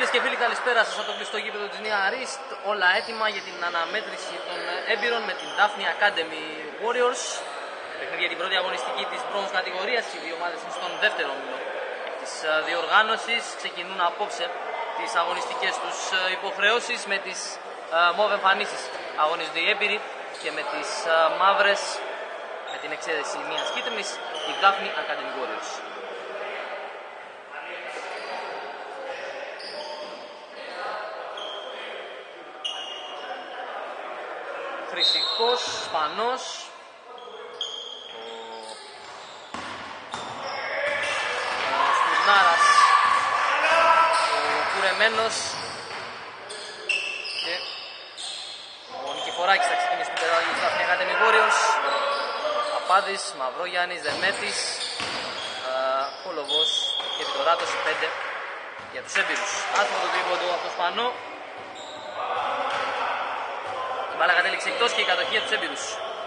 Φίλες και φίλοι, καλησπέρα σας από το κλειστό γήπεδο της Νέα Αρίστ. Όλα έτοιμα για την αναμέτρηση των έμπειρων με την Daphne Academy Warriors. Παιχνίδι για την πρώτη αγωνιστική της bronze κατηγορίας. Οι δύο ομάδες είναι στον δεύτερο όμιλο της διοργάνωσης. Ξεκινούν απόψε τις αγωνιστικές τους υποχρεώσεις. Με τις μόβ εμφανίσεις αγωνίζονται οι έμπειροι και με τις μαύρες, με την εξαίρεση μιας κίτρινης, η Daphne Academy Warriors. Χρυσικός, Σπανός, ο Στουρνάρας, ο Κουρεμένος και ο Νικηφοράκης θα ξεκινήσει την πεντάδα της Daphne Academy Warriors. Παπάδης, Μαυρόγιαννης, Δεμέτης, Κολοβός και Βιτοράτος, 5 για τους έμπειρους. Άσχημα το τρίποντο από το Σπανό. Η μπάλα κατέληξε εκτός και η κατοχή για τους έμπειρους.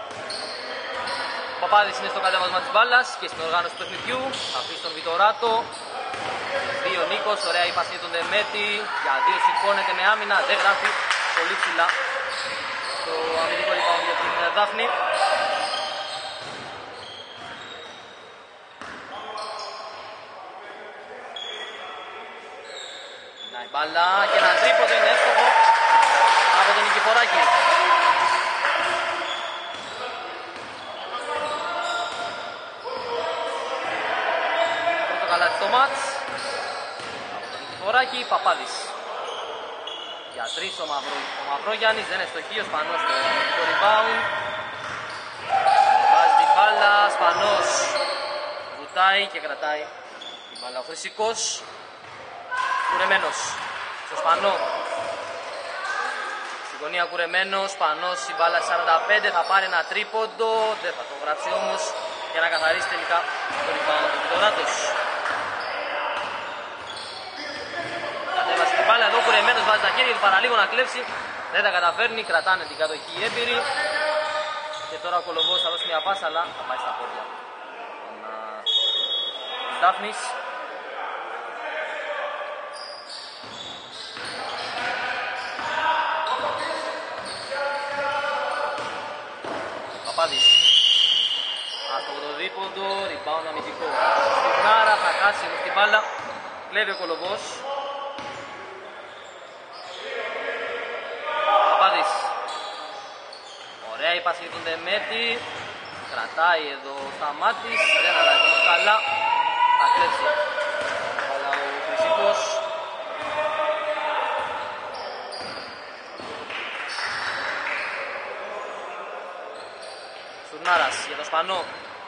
Ο Παπάδης είναι στο κατέβασμα της μπάλας και στην οργάνωση του παιχνιδιού. Θα αφήσει τον Βιτοράτο. 2 Νίκος, ωραία η πάση για τον Δεμέτη. Για 2 σηκώνεται με άμυνα, δεν γράφει. Πολύ ψηλά το αμυντικό rebound για την Daphne. Να η μπάλα και ένα τρίποντο είναι εύστοχο από τον Νικηφοράκη. Πρώτο καλάθι στο μάτς από τον Νικηφοράκη. Παπάδης για 3 ο Μαυρόγιαννης, δεν είναι στοχή, ο Σπανός στο rebound. Βάζει την μπάλα, Σπανός βουτάει και κρατάει την μπάλα ο Χρυσικός. Κουρεμένος στο Σπανό. Στην γωνία Κουρεμένος, Σπανός, η μπάλα 45, θα πάρει ένα τρίποντο, δεν θα το γράψει όμως για να καθαρίσει τελικά το rebound του Βιτοράτος. Κατέβασε την μπάλα, εδώ Κουρεμένος βάζει τα χέρια, παραλίγο να κλέψει, δεν τα καταφέρνει, κρατάνε την κατοχή οι έμπειροι. Και τώρα ο Κολοβός θα δώσει μια πάσα, αλλά θα πάει στα πόδια της Daphne's. Παπάδης. Άστοχο το δίποντο, rebound αμυντικό. Στουρνάρα, θα χάσει όμως την μπάλα. Κλέβει ο Κολοβός. Παπάδης. Ωραία η πάση για τον Δεμέτη. Κρατάει εδώ ο Σταμάτης. Δεν αλλάζει όμως καλά. Θα κλέψει μπάλα ο Χρυσικός. Στουρνάρας για το Σπανό.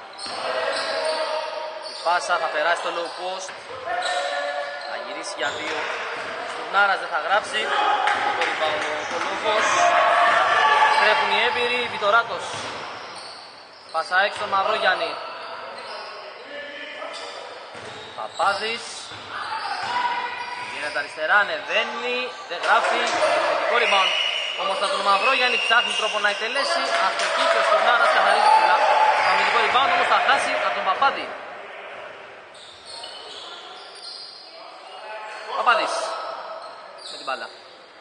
Η πάσα θα περάσει στο low post. Θα γυρίσει για 2. Στουρνάρας δεν θα γράψει. Το rebound ο Κολόβος. Στρέφουν οι έμπειροι. Βιτοράτος. Πάσα έξω τον Μαυρόγιαννη. Παπάδης. Γίνεται αριστερά, ανεβαίνει. Δεν γράφει. Θετικό rebound. Όμως από τον Μαυρόγιαννη ψάχνει τρόπο να εκτελέσει. Αστοχή και ο Στουρνάρας καθαρίζει ψηλά. Το αμυντικό rebound όμως θα χάσει από τον Παπάδη. Παπάδης με την μπάλα.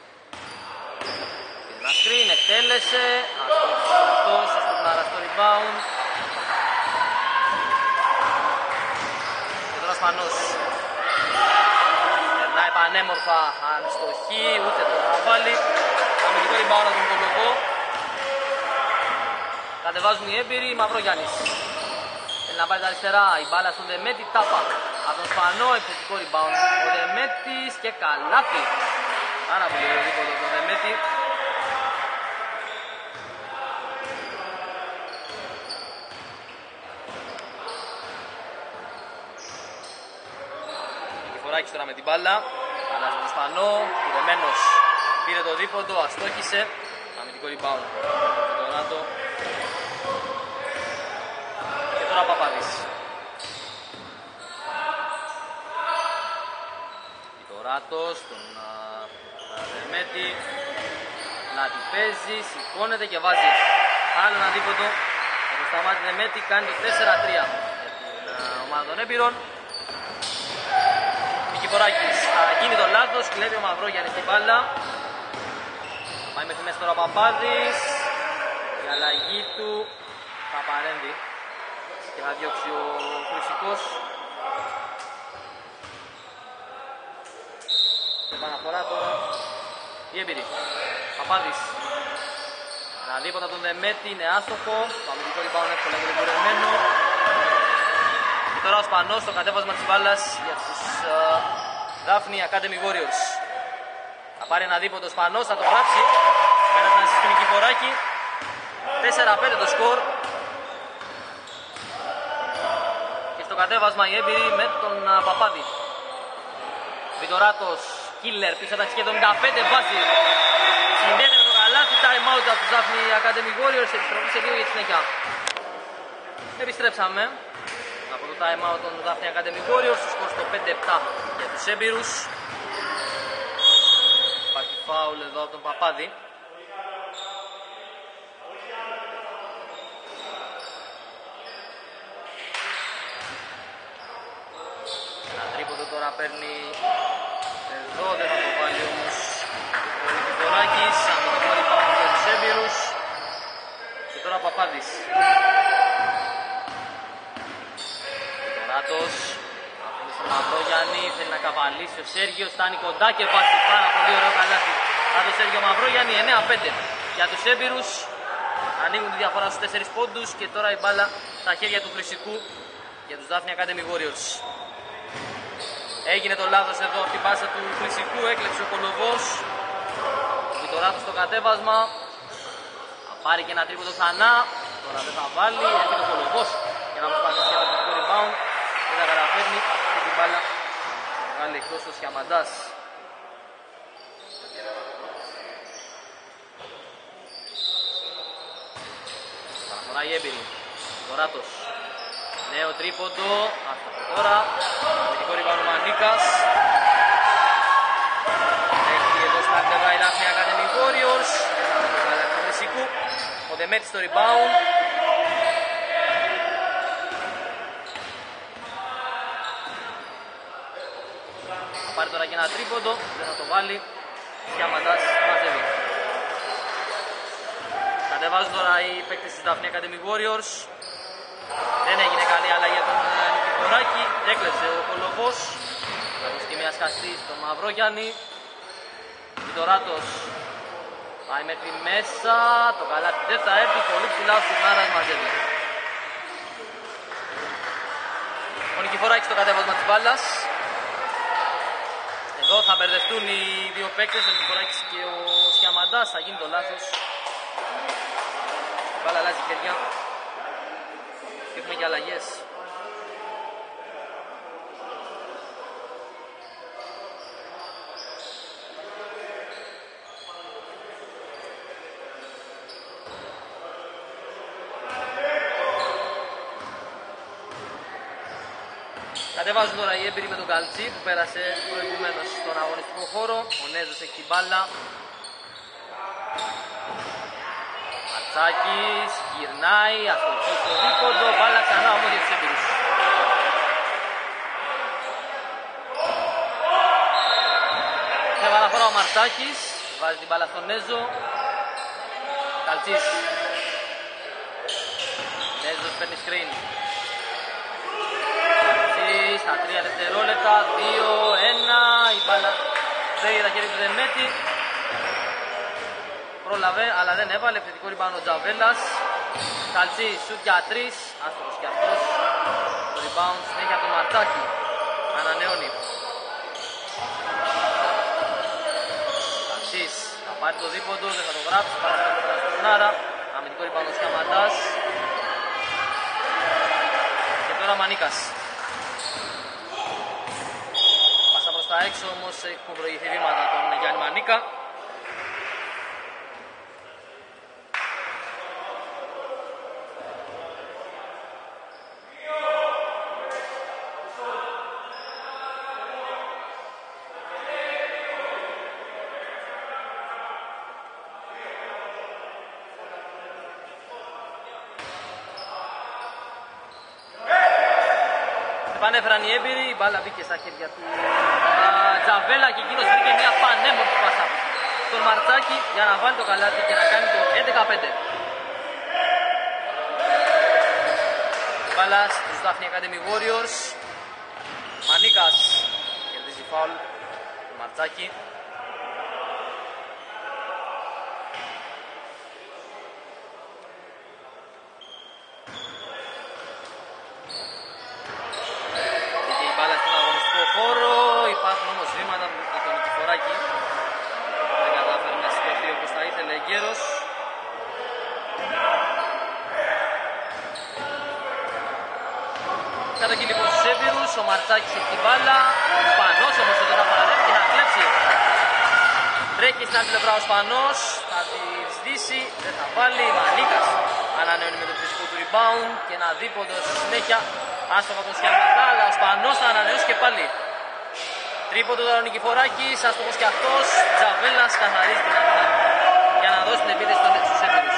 Πήρε ένα screen, εκτέλεσε. Αυτός ο Στουρνάρας στο rebound. Και τώρα Σπανός. Περνάει πανέμορφα, ανστοχή, ούτε το να βάλει. Αμυντικό rebound από τον Κολοβό. Κατεβάζουν οι έμπειροι, Μαυρόγιαννης. Θέλει να πάρει τα αριστερά, η μπάλα στον Δεμέτη, τάπα. Από τον Σπανό, επιθετικό rebound. Ο Δεμέτης και καλάθι. Άρα πολύ ωραίο δίποτο τον Δεμέτη. Νικηφοράκης τώρα με την μπάλα. Αλλάζει τον Σπανό, Κουρεμένος. Πήρε το δίποντο, αστόχησε. Αμυντικό rebound. Βιτοράτο. Και τώρα Παπάδης. Βιτοράτος, τον Δεμέτη. Να την παίζει, σηκώνεται και βάζει άλλο ένα δίποντο. Και το Σταμάτη Δεμέτη κάνει το 4-3 για την ομάδα των έμπειρων. Νικηφοράκης θα γίνει το λάθος, κλέβει ο Μαυρόγιαννης την μπάλα. Πάει μέχρι μέσα τώρα ο Παπάδης. Η αλλαγή του θα παρέμβει και θα διώξει ο Χρυσικός. Επαναφορά τώρα η έμπειρη. Παπάδης. Αναδίποτα τον Δεμέτη, είναι άστοχο. Το αμυντικό rebound εύκολα και λειτουργημένο. Και τώρα ο Σπανός στο κατέβασμα της μπάλας για τους Daphne Academy Warriors. Θα πάρει αναδίποτο ο Σπανός, θα το γράψει. Πέρασαν στη Νικηφοράκη. 4-5 το σκορ. Και στο κατέβασμα η έμπειρη με τον Παπάδη. Βιτοράτος, killer πίσω από τα 75 βάζει. Συνδέεται με το καλάθι, time out από τους Daphne Academy Warriors. Επιστροφή σε 2 για τη συνέχεια. Επιστρέψαμε από το time out των Daphne Academy Warriors. Στο σκορ στο 5-7 για τους έμπειρους. Υπάρχει φάουλ εδώ από τον Παπάδη. Ένα τρίποντο τώρα παίρνει εδώ, δεν θα το βάλει όμως ο Νικηφοράκης. Αμυντικό rebound για τους έμπειρους. Και τώρα Παπάδης. Βιτοράτος αφήνει στον Μαυρόγιαννη, θέλει να καβαλήσει ο Σέργιος, φτάνει κοντά και βάζει πάρα πολύ ωραίο καλάθι από τον Σέργιο Μαυρόγιαννη. 9-5 για τους έμπειρους. Ανοίγουν τη διαφορά στους 4 πόντους και τώρα η μπάλα στα χέρια του Χρυσικού για τους Daphne Academy Warriors. Έγινε το λάθος εδώ από την πάσα του Χρυσικού, έκλεψε ο Κολοβός. Ο Βιτοράτος στο κατέβασμα. Θα πάρει και ένα τρίποντο ξανά. Τώρα δεν θα βάλει, έρχεται ο Κολοβός για να προσπαθήσει για το rebound. Δεν θα καταφέρνει αυτή την μπάλα. Βγάλει εκτός ο Σιαμαντάς. Παραφορά η έμπειρη. Βιτοράτος. Νέο τρίποντο. Αυτό τώρα. Αμυντικό rebound ο Μανίκας. Έχει εδώ στα αριστερά η Daphne Academy Warriors. Του Χρυσικού. Ο Δεμέτης στο rebound. Θα πάρει τώρα και ένα τρίποντο. Δεν θα το βάλει. Και Αμαντάς μαζεύει. Κατεβάζουν τώρα οι παίκτες της Daphne Academy Warriors. Δεν έγινε καλή αλλαγή για τον Νικηφοράκη. Έκλεψε ο Κολοβός. Θα δώσει μια σκαστή στον Μαυρόγιαννη. Βιτοράτος πάει μέχρι μέσα. Το καλάθι δεν θα έρθει. Πολύ ψηλά ο Σιγνάρας μαζεύει. Ο Νικηφοράκης στο κατέβασμα της μπάλας. Εδώ θα μπερδευτούν οι δύο παίκτες, ο Νικηφοράκης και ο Σιαμαντάς. Θα γίνει το λάθος. Η μπάλα αλλάζει χέρια. Και έχουμε και αλλαγές. Κατεβάζουν τώρα οι έμπειροι με τον Καλτσί που πέρασε προηγουμένως στον αγωνιστικό χώρο. Ο Νέζος έχει την μπάλα. Μαρτσάκης γυρνάει, ασχοληθεί στο δίποντο, μπάλα ξανά όμως για τους έμπειρους. Σε παραφορά ο Μαρτσάκης, βάζει την μπάλα στον Νέζο. Καλτσής. Νέζος παίρνει screen. Καλτσής, στα 3 δευτερόλεπτα, 2-1, η μπάλα φέρει τα χέρια του Δεμέτη. Πρόλαβε, αλλά δεν έβαλε. Επιθετικό rebound ο Τζαβέλας. Καλτσί, σουτ για 3. Άστοχος και αυτός. Το rebound συνέχεια από τον Μαρτσάκη. Ανανεώνει. Καλτσίς θα πάρει το δίποντο, δεν θα το γράψει. Παραστατικό στον Σκουρνάρα. Αμυντικό rebound ο Σιαμαντάς. Και τώρα Μανίκας. Πάσα προς τα έξω όμως έχουν προηγηθεί βήματα τον Γιάννη Μανίκα. Επανέφεραν οι έμπειροι, η μπάλα μπήκε στα χέρια του Τζαβέλα και εκείνος βρήκε μια πανέμορφη πάσα στον Μαρτσάκη για να βάλει το καλάθι και να κάνει το 11-5. Μπάλα στους Daphne Academy Warriors. Μανίκας κερδίζει φάουλ του Μαρτσάκη. Είχε η μπάλα στον αγωνιστικό χώρο. Υπάρχουν όμως βήματα για τον Νικηφοράκη. Δεν κατάφερε να σηκωθεί όπως θα ήθελε εγκαίρος. Κατοχή λοιπόν στους έμπειρους, ο Μαρτσάκης έχει την μπάλα, ο Σπανός όμως εδώ θα παραδέχει και να κλέψει. Τρέχει στην άλλη πλευρά ο Σπανός, θα τη σβήσει, δεν θα βάλει, Μανίκας ανανεώνει με το φυσικό του rebound και ένα δίποντο στη συνέχεια, άστοχο από τον Σκιαματά, αλλά ο Σπανός θα ανανεώσει και πάλι. Τρίποντο τώρα ο Νικηφοράκης, άστοχος και αυτός, Τζαβέλας καθαρίζει την άμυνα για να δώσει την επίθεση στους έμπειρους.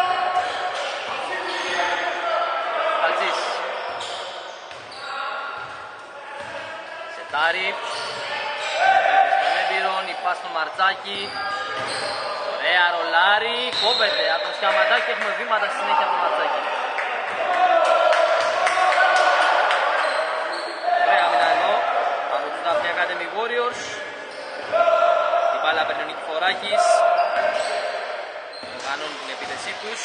Χατζής. Σετάρι, στον έμπειρον, η πάση στο Μαρτσάκη, ωραία ρολάρι, κόβεται από τον Σκιαματάκη και έχουμε βήματα στη συνέχεια από τον Μαρτσάκη. Ωραία άμυνα εδώ από τους Daphne Academy Warriors. Η μπάλα παίρνει ο Νικηφοράκης, οργανώνουν την επίθεσή τους.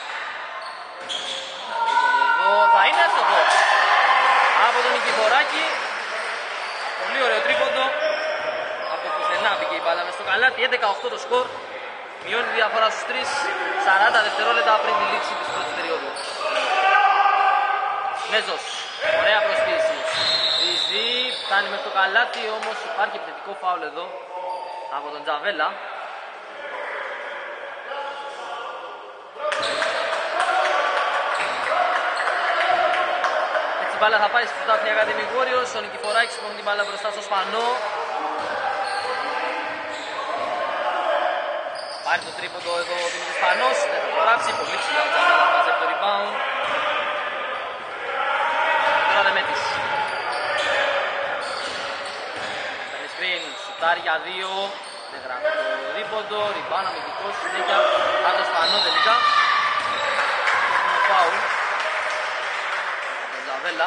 Εδώ θα είναι άστοχο από τον Νικηφοράκη. Πολύ ωραίο τρίποντο. Από το πουθενά μπήκε η μπάλα μες στο καλάθι. 11-8 το σκορ. Μειώνει τη διαφορά στους 3. 40 δευτερόλεπτα πριν τη λήξη της πρώτης περίοδου. Μέζος. Ωραία προσποίηση. Ριζή. Φτάνει μες στο καλάθι. Όμως υπάρχει επιθετικό φάουλ εδώ από τον Τζαβέλα. Η μπάλα θα πάει στους Daphne Academy Warriors. Ο Νικηφοράκης που την μπάλα μπροστά στο Σπανό. Πάρει το τρίποντο εδώ ο Δημήτρης Σπανός. Δεν θα το γράψει. Πολύ ψηλά ο Τζαβέλα μαζεύει το rebound. Τώρα Δεμέτης. Παίρνει screen. Σουτάρει για 2. Δεν γράφει το τρίποντο. Rebound αμυντικός. Συνέχεια από το Σπανό τελικά. Έχουμε φάουλ. Τζαβέλα.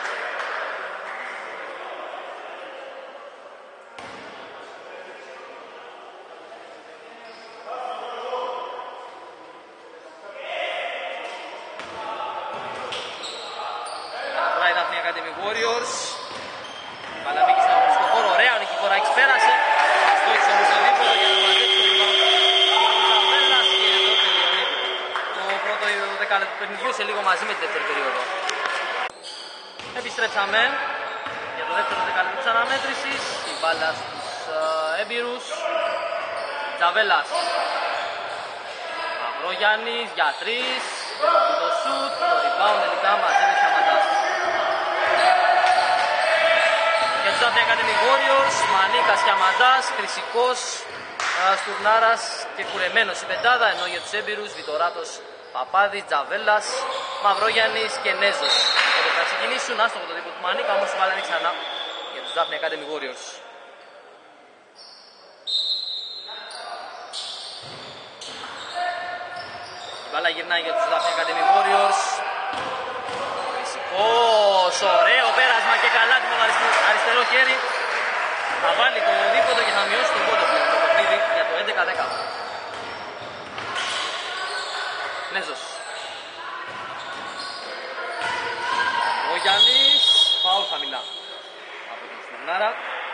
Καταφέρει η Daphne Academy Warriors. Μπάλα μπήκε στον αγωνιστικό χώρο. Ωραία, ο Νικηφοράκης πέρασε. Αστόχησε όμως το δίπολο για να μαζέψει το rebound. Ο Τζαβέλας και εδώ τελειώνει το πρώτο δεκάλεπτο του παιχνιδιού σε λίγο μαζί με τη δεύτερη περίοδο. Επιστρέψαμε για το δεύτερο δεκάλεπτο της αναμέτρησης. Η μπάλα στους έμπειρους. Τζαβέλας. Μαυρογιάννης για 3. Το σουτ, το rebound τελικά μαζεύει Σαματάς. Για τους Daphne Academy Warriors, Μανίκας και Αμαντάς, Χρυσικός, Στουρνάρας και κουρεμένος η πεντάδα, ενώ για τους έμπειρους Βιτοράτος, Παπάδης, Τζαβέλας, Μαυρόγιαννης και Νέζος. Οπότε θα ξεκινήσουν, άστοχο το δίπο του Μανίκα, όμως η μπάλα είναι ξανά για τους Daphne Academy Warriors. Η μπάλα γυρνάει για τους Daphne Academy Warriors. Χρυσικός, ωραίο πέρασμα και καλά με το αριστερό χέρι. Θα βάλει το δίποτο και θα μειώσει τον πόντο πλέον το παιχνίδι για το 11-10. Νέζος. Ο Γιάννης, φάουλ χαμηλά από τον Στουρνάρα.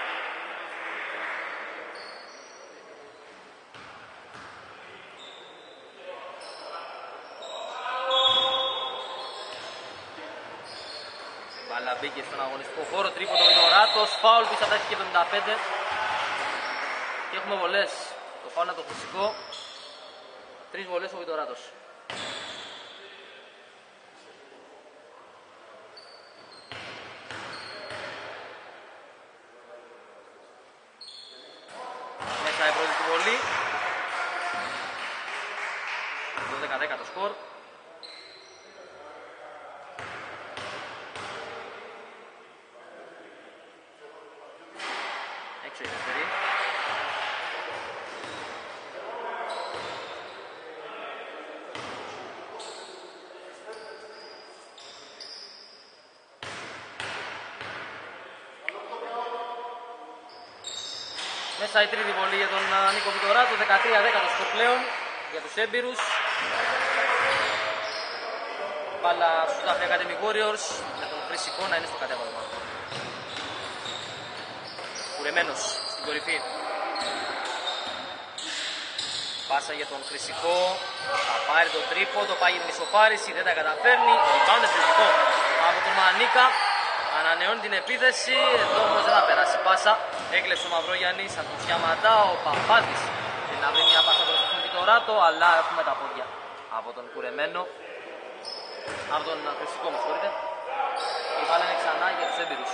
Μπάλα μπήκε στον αγωνιστικό χώρο, τρίποντο Βιτοράτος, φάουλ πίσω από τα 75 και έχουμε βολές. Το φάουλ είναι το φυσικό, 3 βολές ο Βιτοράτος. Μέσα η πρώτη του βολή, 12-10 το σκορ. Μέσα η τρίτη βολή για τον Νίκο Βιτοράτο, 13-10 το σκορ πλέον για τους έμπειρους. Μπάλα στους Daphne Academy Warriors με τον Χρυσικό να είναι στο κατέβασμα. Κουρεμένος στην κορυφή. Πάσα για τον Χρυσικό, θα πάρει το τρίποντο, πάει για την ισοφάριση, δεν τα καταφέρνει. Rebound επιθετικό από τον Μανίκα. Ανανεώνει την επίθεση, εδώ όμως δεν θα περάσει πάσα. Έκλεψε ο Μαυρόγιαννης από τον Σιαματά, ο Παπάδης θέλει να βρει μια πάσα προς τον Βιτοράτο, αλλά έχουμε τα πόδια από τον κουρεμένο, από τον Χρυσικό, με συγχωρείτε. Η μπάλα είναι ξανά για τους έμπειρους.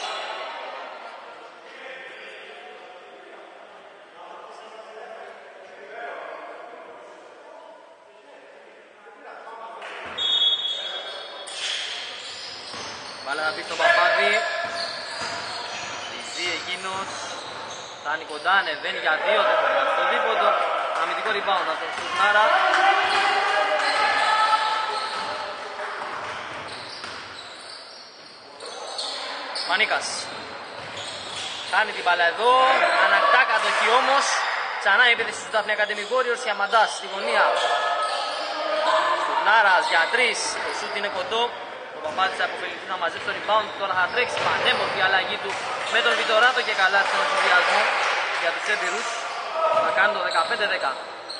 Μπάλα να πει στον Παπάδη. Ριζεί εκείνος. Φτάνει κοντά, ανεβαίνει για 2, δεν θα κάνει το δίποτο. Αμυντικό rebound από τον Στουρνάρα. Μανίκας. Κάνει την μπάλα εδώ. Ανακτά κατοχή όμως. Ξανά η επίθεση του Daphne Academy Warriors. Ιαμαντάς στη γωνία. Στουρνάρας για 3. Το σούτ είναι κοντό. Ο Παπάδης θα αποφεληθεί, θα μαζέψει το rebound. Τώρα θα τρέξει πανέμορφη αλλαγή του με τον Βιτοράτο και καλά στον ενθουσιασμό για τους έμπειρους. Θα κάνει το 15-10.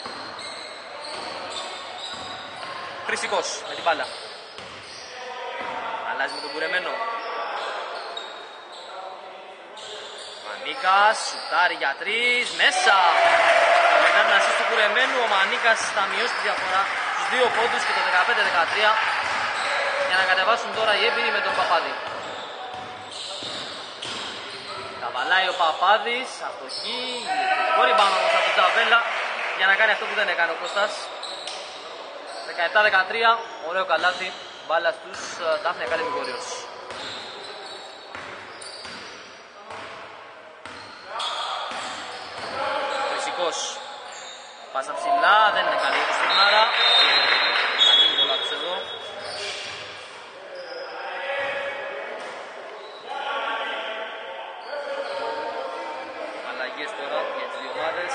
Χρυσικός με την μπάλα. Αλλάζει με τον κουρεμένο. Μανίκας, σουτάρει για 3, μέσα. Μετά την ασίστ του κουρεμένου, ο Μανίκας θα μειώσει τη διαφορά στους 2 πόντους και το 15-13. Για να κατεβάσουν τώρα οι έμπειροι με τον Παπάδη. Καβαλάει ο Παπάδης, αστοχή, θετικό rebound όμως από τον Τζαβέλα για να κάνει αυτό που δεν έκανε ο Κώστας. 17-13, ωραίο καλάθι, μπάλα στους Daphne Academy Warriors. Χρυσικός, πάσα ψηλά, δεν είναι καλή το Στουρνάρα. Θα γίνει το λάθος εδώ. Τώρα για τις δύο ομάδες.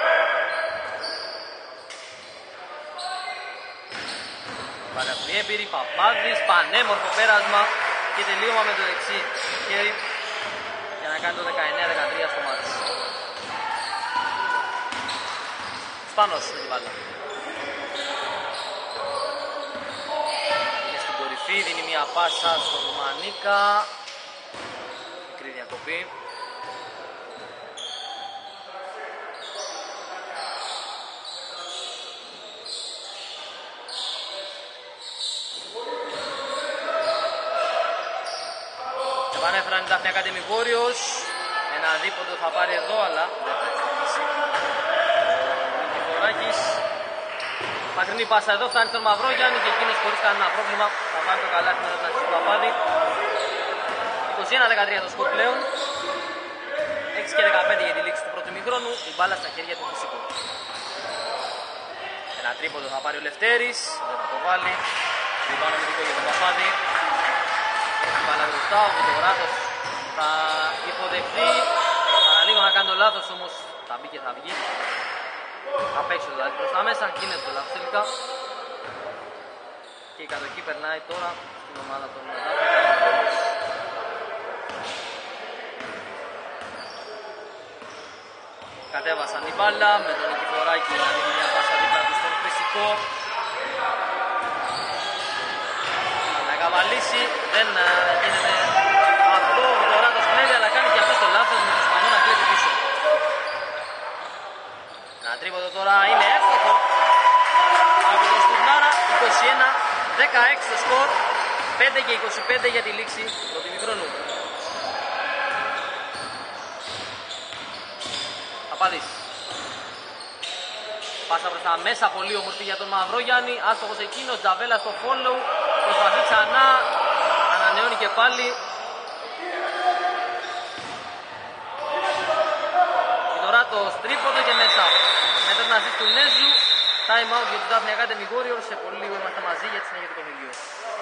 Παραθυνή έμπειρη, Παπάδης, πανέμορφο πέρασμα και τελείωμα με το δεξί χέρι για να κάνει το 19-13 στο μάτς. Σπάνος με την μπάλα. Είναι στην κορυφή, δίνει μια πάσα στον Μανίκα. Μικρή διακοπή. Επανέφεραν οι Daphne Academy Warriors. Ένα δίποντο θα πάρει εδώ, αλλά δεν θα εξαρτήσει. Νικολάκης. Μακρινή πάσα εδώ, φτάνει στον Μαυρόγιαννη και εκείνος χωρίς κανένα πρόβλημα θα βάλει το καλάθι με τον Νασίσου Παπάδη. 21-13 το σκορ πλέον. 6 και 15 για τη λήξη του πρώτου ημιχρόνου. Η μπάλα στα χέρια του Φυσικού. Ένα τρίποντο θα πάρει ο Λευτέρης, δεν θα το βάλει. Λιμπάνω αμυντικό για τον Παπάδη. Η μπάλα μπροστά, ο Βιτοράτος θα υποδεχθεί. Παραλίγο να κάνει το λάθος, όμως θα μπει και θα βγει. Απ' έξω δηλαδή προς τα μέσα, γίνεται το λάθος τελικά. Και η κατοχή περνάει τώρα στην ομάδα των Daphne. Κατέβασαν η μπάλα με τον Νικηφοράκη να δίνει μια πάσα δίπλα του στον Χρυσικό. Να καβαλήσει, δεν γίνεται αυτό. Ο Βιτοράτος κλέβει, αλλά κάνει και αυτό το λάθος με τον Σπανό να κλέβει πίσω. Ένα τρίποντο τώρα είναι εύστοχο από τον Στουρνάρα. 21-16 το σκορ, 5 και 25 για τη λήξη του πρώτου ημιχρόνου. Παπάδης. Πάσα προς τα μέσα, πολύ όμορφη για τον Μαυρόγιαννη. Άστοχος εκείνος, Τζαβέλα στο follow. Προσπαθεί ξανά, ανανεώνει και πάλι. Θεοδωράτος, τρίποντο και μέσα. Μετά την ασίστ του Νέζου, time out για τους Daphne Academy Warriors. Σε πολύ λίγο είμαστε μαζί για τη συνέχεια του παιχνιδιού.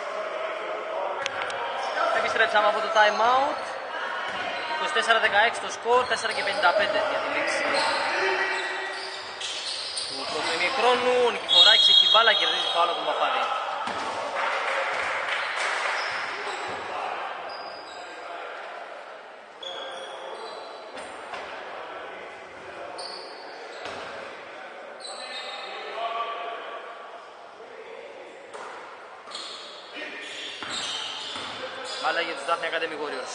Επιστρέψαμε από το time out. 24-16 το σκορ, 4 και 55 για τη λήξη του πρώτου ημιχρόνου. Ο Νικηφοράκης έχει μπάλα, κερδίζει το άλλο του Μαπάδη. Μπάλα για τους Daphne Academy Warriors.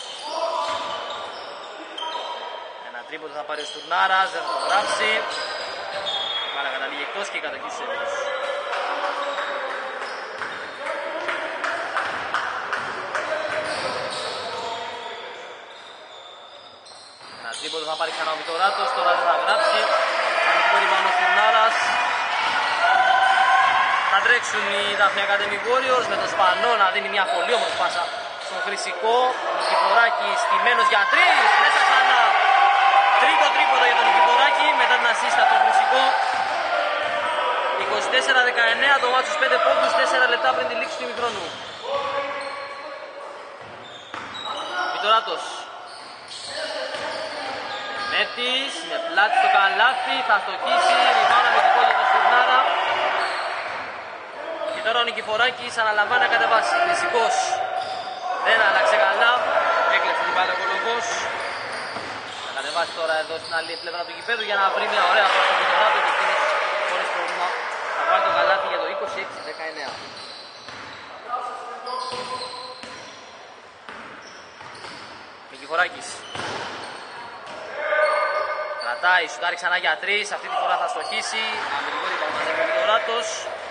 Ένα τρίποντο θα πάρει ο Στουρνάρας, δεν θα το γράψει. Μπάλα καταλήγει εκτός και η κατοχή στους Εύβοιους. Ένα τρίποντο θα πάρει ξανά ο Βιτοράτος, τώρα δεν θα γράψει. Ανοιχτό ριμπάουντ ο Στουρνάρας. Θα τρέξουν οι Daphne Academy Warriors με τον Σπανό να δίνει μια πολύ όμορφη πάσα στον Χρυσικό. Ο Νικηφοράκης στημένος για 3, μέσα ξανά. Τρίτο τρίποντο για τον Νικηφοράκη μετά την ασίστα από τον Χρυσικό. 24-19 το μάτσο 5 πόντους, 4 λεπτά πριν τη λήξη του ημιχρόνου. Βιτοράτος. Μέτης με πλάτη στο καλάθι, θα στοχίσει, ριμπάουντ αμυντικό για τον Στουρνάρα. Και τώρα ο Νικηφοράκης αναλαμβάνει να κατεβάσει. Χρυσικός δεν άλλαξε καλά, έκλεψε την μπάλα ο Κολοβός. Θα κατεβάσει τώρα εδώ στην άλλη πλευρά του γηπέδου για να βρει μια ωραία πάσα στον Βιτοράτο και εκείνος χωρίς πρόβλημα θα βάλει το καλάθι για το 26-19. Νικηφοράκης κρατάει, σουτάρει ξανά για 3, αυτή τη φορά θα στοχίσει. Αμυντικό ριμπάουντ μαζί με ο Βιτοράτος.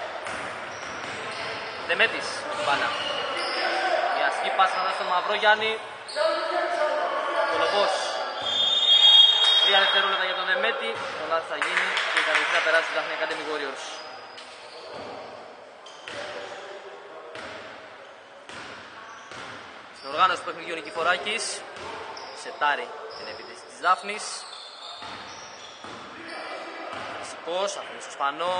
Δεμέτης με την μπάλα. Μια ασκή πάσα θα δώσει στον Μαυρόγιαννη. Κολοβός. 3 δευτερόλεπτα για τον Δεμέτη. Το λάθος θα γίνει και η κατοχή θα περάσει στους Daphne Academy Warriors. Στην οργάνωση του παιχνιδιού ο Νικηφοράκης σετάρει την επίθεση της Δάφνης. Φυσικός, αφήνει στο Σπανό.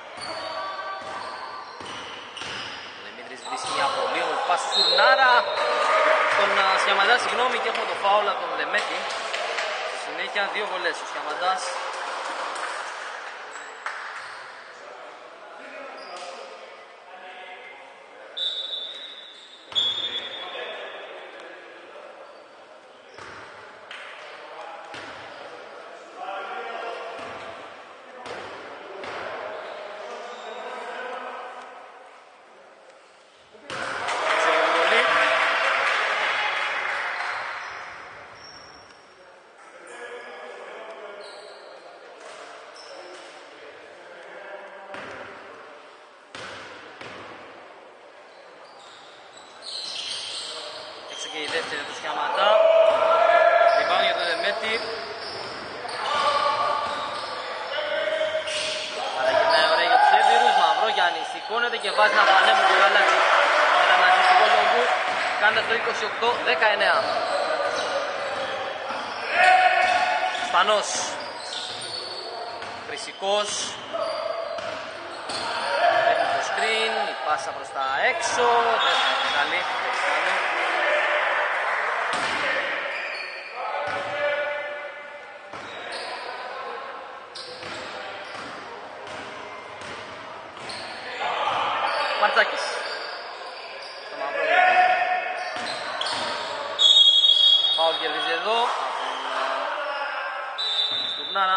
Ο Δημήτρης βρίσκει μια πολύ όμορφη πάση του Στουρνάρα. Τον Σιαμαντά, συγγνώμη, και έχουμε το φάουλ από τον Δεμέτη. Στη συνέχεια 2 βολές ο Σιαμαντάς. Και η δεύτερη του Σιαμαντά. Rebound για τον Δεμέτη. Αλλά γυρνάει ωραία για τους Εύβοιρους. Μαυρόγιαννης σηκώνεται και βάζει ένα πανέμορφο το γαλάτσι. Μετά ένα ασιστικό λόγου κάνοντας το 28-19. Σπανός. Χρυσικός. Έχει το screen. Η πάσα προς τα έξω. Δεν θα είναι καλή. Μαρτζάκης στο Μαυρόγιαννη. Φάουλ κερδίζει εδώ από τον Στουρνάρα.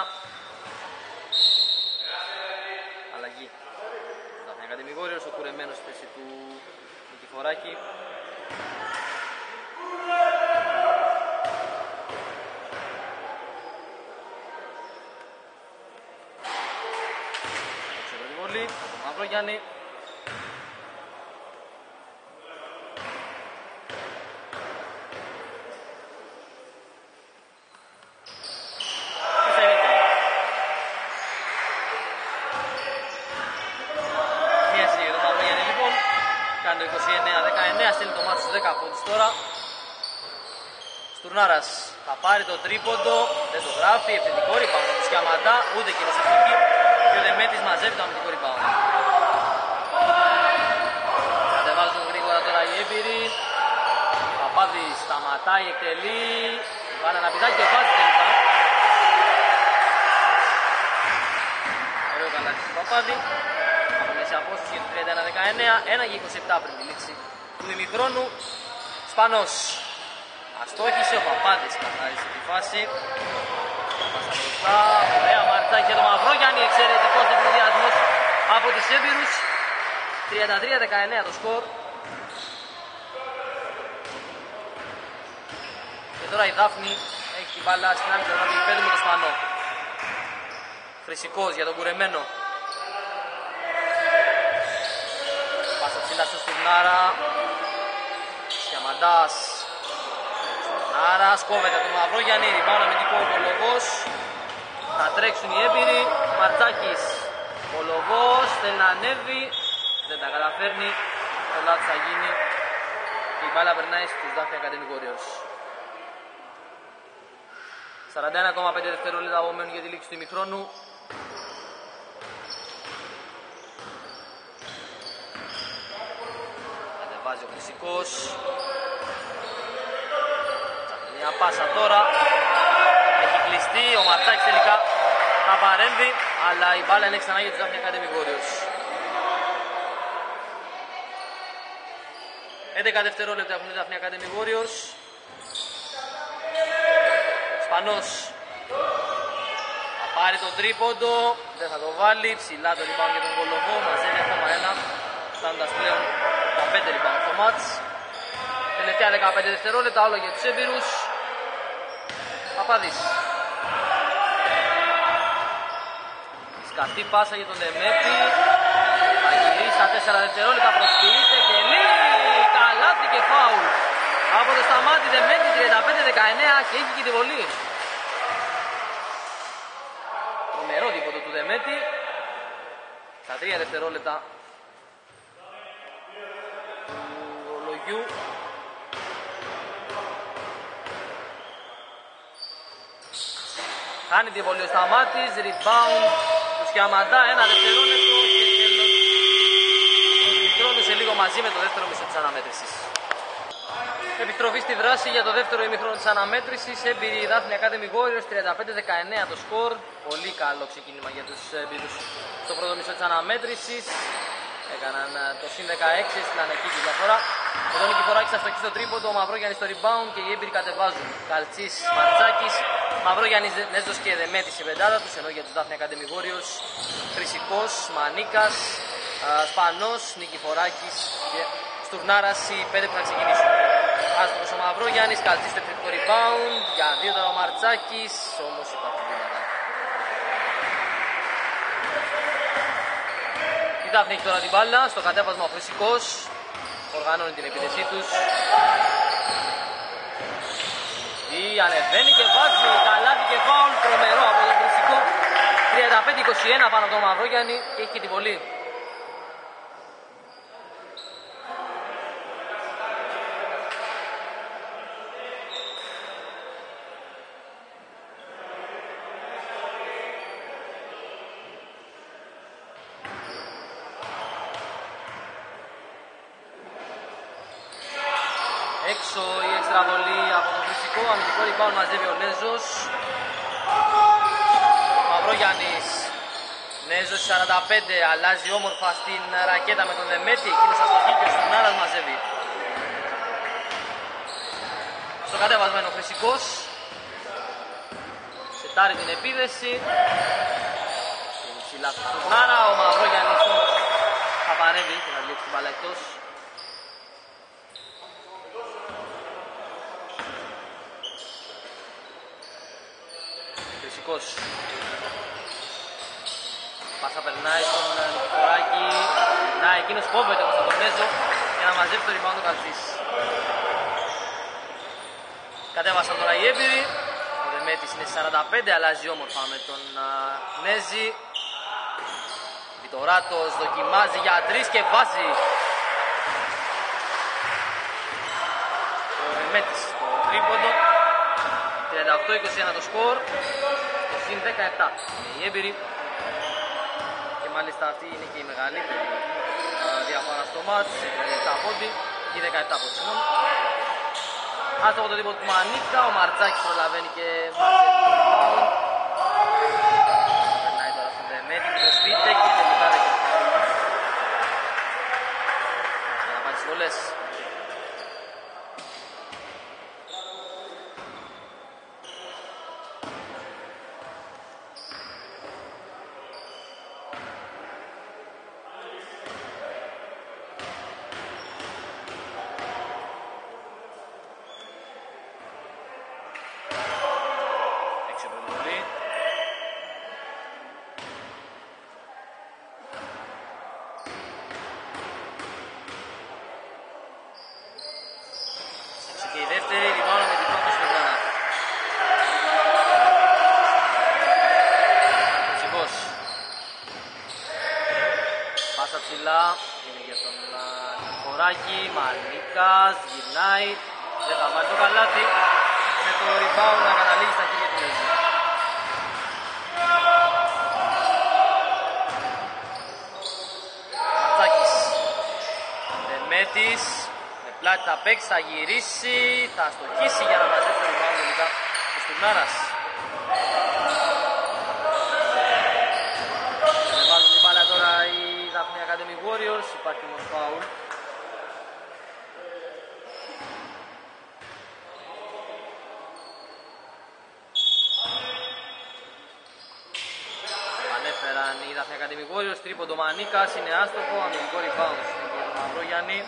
Αλλαγή. Daphne Academy Warriors, ο κουρεμένος στη θέση του Νικηφοράκη. Έξω τη βολή από τον Μαυρόγιαννη. Στουρνάρας θα πάρει το τρίποντο, δεν το γράφει, επιθετικό rebound του Σκιαμαντά, ούτε εκείνος εθνική και ο Δεμέτης μαζεύει το αμυντικό rebound. Κατεβάζουν γρήγορα τώρα οι έμπειροι. Παπάδης σταματάει, εκτελεί, βάλει ένα πηδάκι και βάζει τελικά. Ωραίο καλάκι του Παπάδη. Από μέση απόσταση για το 31-19, 1 και 27 πριν τη λήξη του ημιχρόνου. Σπανός αστόχησε, ο Παπάδης καθάρισε τη φάση. Πάσα μπροστά, ωραία Μαρτσάκη για το Μαυρόγιαννη, εξαιρετικός ευθυνδιασμός από τους έμπειρους. 33-19 το σκορ. Και τώρα η Δάφνη έχει την μπάλα στην άλλη πλευρά του γηπέδου με το Σπανό. Χρυσικός για τον κουρεμένο. Πάσα ψηλά στο Στουρνάρα. Σκιαμαντάς. Στουρνάρας κόβεται τον Μαυρόγιαννη. Ριμπάουν αμυντικό ο Κολοβός. Θα τρέξουν οι έμπειροι. Μαρτσάκης. Κολοβός θέλει να ανέβει. Δεν τα καταφέρνει. Το λάθος θα γίνει. Και η μπάλα περνάει στους Daphne Academy Warriors. 41,5 δευτερόλεπτα απομένουν για τη λήξη του ημιχρόνου. Κατεβάζει ο Χρυσικός. Μια πάσα τώρα. Έχει κλειστεί. Ο Μαρτσάκης τελικά θα παρέμβει. Αλλά η μπάλα είναι ξανά για τους Daphne Academy Warriors. 11 δευτερόλεπτα έχουν οι Daphne Academy Warriors. Σπανός θα πάρει τον τρίποντο, δεν θα το βάλει, ψηλά το rebound για τον Κολοβό, μαζεύει ακόμα ένα, φτάνοντας πλέον τα 5 rebound στο μάτς. Τελευταία 15 δευτερόλεπτα, όλο για τους έμπειρους. Παπάδης. Σκαστή πάσα για τον Δεμέτη, θα γυρίσει στα 4 δευτερόλεπτα, προσποιείται και λίγη, καλάθι και φάουλ. Από το Σταμάτη Δεμέτη 35-19 και έχει και τη βολή. Τρομερό δίποτο του Δεμέτη. Στα 3 δευτερόλεπτα του Λογιού. Χάνει τη βολή ο Σταμάτης. Rebound του Σκιαμαντά. 1 δευτερόλεπτο και τέλος του ημιχρόνου σε λίγο μαζί με το δεύτερο μισό της αναμέτρησης. Επιστροφή στη δράση για το δεύτερο ημιχρόνο της αναμέτρησης. Έμπειροι Daphne Academy Warriors 35-19 το σκορ. Πολύ καλό ξεκίνημα για τους έμπειρους στο πρώτο μισό της αναμέτρησης. Έκαναν το συν 16 στην ανεκκίνητη διαφορά. Ο Τον Νικηφοράκης θα στοχίσει στο τρίποντο, ο Μαυρόγιαννης στο rebound και οι έμπειροι κατεβάζουν. Καλτσής, Μαρτσάκης, Μαυρόγιαννης, Νέζος και Δεμέτης η πεντάδα τους, ενώ για τους Daphne Academy Warriors Χρυσικός, Μανίκας, Σπανός, Νικηφοράκης και Στουρνάρας οι 5 που θα ξεκινήσουν. Άσπρος ο Μαυρόγιαννης, Καλτσής στο επιθετικό rebound, για 2 τώρα ο Μαρτσάκης, όμως υπάρχουν βήματα. Η Daphne έχει τώρα την μπάλα, στο κατέβασμα ο Χρυσικός, οργανώνει την επίθεσή τους. Ή ανεβαίνει και βάζει, καλάθι και φάουλ, τρομερό από τον Χρυσικό. 35-21 πάνω από τον Μαυρόγιαννη και έχει και την βολή. Έξω η έξτρα βολή από τον Χρυσικό, αμυντικό rebound μαζεύει ο Νέζος. Μαυρόγιαννης, Νέζος 45, αλλάζει όμορφα στην ρακέτα με τον Δεμέτη, εκείνος αστοχή και ο Στουρνάρας μαζεύει. Στο κατέβασμα είναι ο Χρυσικός, σετάρει την επίδεση. Είναι ψηλά στο Στουρνάρα, ο Μαυρόγιαννης όμως θα παρέμβει και θα διώξει την μπάλα εκτός. Πάσα περνάει στον Νικηφοράκη, εκείνος κόβεται όμως από τον Νέζο για να μαζεύει το rebound του Καλτσής. Κατέβασαν τώρα οι έμπειροι, ο Δεμέτης είναι 45, αλλάζει όμορφα με τον Νέζη. Βιτοράτος δοκιμάζει για 3 και βάζει. Ο Δεμέτης το τρίποντο, 38-21 το σκορ. Το συν 17 είναι η έμπειρη. Και μάλιστα αυτή είναι και η μεγαλύτερη διαφορά στο μάτς. 37 πόντι ή 17 πόντι. Άστοχο το τύπο του Μανίκα, ο Μαρτσάκης προλαβαίνει και μαρτσέλει. Περνάει τώρα στον Δεμέτη που το σπίτι και τελικά δεν κερδίζει. Για να πάρει τις βολές. Και η δεύτερη ριμπάουντ με την πρώτη στον Νάρα. Τσιμπός. Πάσα ψηλά, είναι για τον Νικοράκη, Μανίκας, γυρνάει, δεν θα βάλει το καλάθι, με το ριμπάουντ να καταλήγει στα χέρια του Λέζου. Ματσάκης, Δεμέτης, πλάτη θα παίξει, θα γυρίσει, θα στοχίσει για να μαζέψει το rebound τελικά ο Στουρνάρας. Βάζουν την μπάλα τώρα οι Daphne Academy Warriors, υπάρχει όμως φάουλ. Ανέφεραν οι Daphne Academy Warriors, τρίποντο Μανίκας, είναι άστοχο, αμυντικό rebound για τον Μαυρόγιαννη.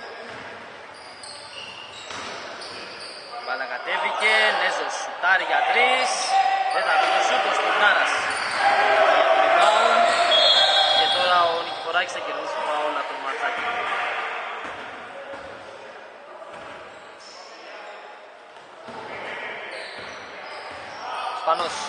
Μπάλα κατέβηκε, Νέζος σουτάρει για 3, δεν θα μπει το σούτ, ο Στουρνάρας. Rebound και τώρα ο Νικηφοράκης θα κερδίσει το φάουλ από τον Μαρτσάκη. Σπανός.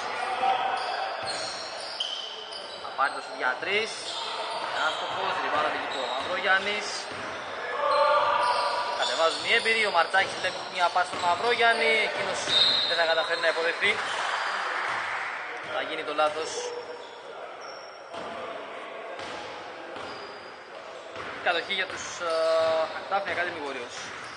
Θα πάρει το σούτ για 3, άστοχος, rebound αμυντικό. Μαυρόγιαννης. Κατεβάζουν οι έμπειροι, ο Μαρτσάκης βλέπει μια πάση στον Μαυρόγιαννη, εκείνος δεν θα καταφέρει να υποδεχθεί. Θα γίνει το λάθος. Κατοχή για τους Daphne Academy Warriors.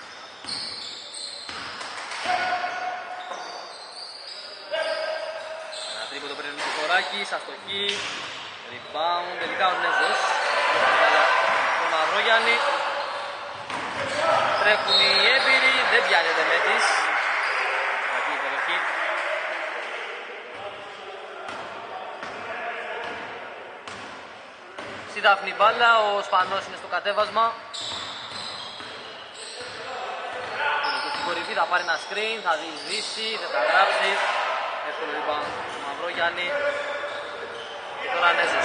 Ένα τρίποντο παίρνει ο Νικηφοράκης, αστοχή, rebound, τελικά ο Νέζος. Ο Μαυρόγιαννη. Τρέχουν οι έμπειροι, δεν πιάνεται με της. Κακή υποδοχή. Στη Δάφνη μπάλα, ο Σπανός είναι στο κατέβασμα. Στην κορυφή θα πάρει ένα screen, θα διεισδύσει, δεν θα γράψει. Εύκολο rebound του Μαυρόγιαννη. Και τώρα Νέζος.